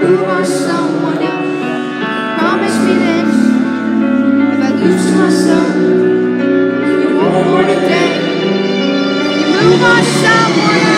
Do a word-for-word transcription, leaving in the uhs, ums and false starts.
move on someone else. Promise me this, if I lose myself, you won't want a day. You move on someone else.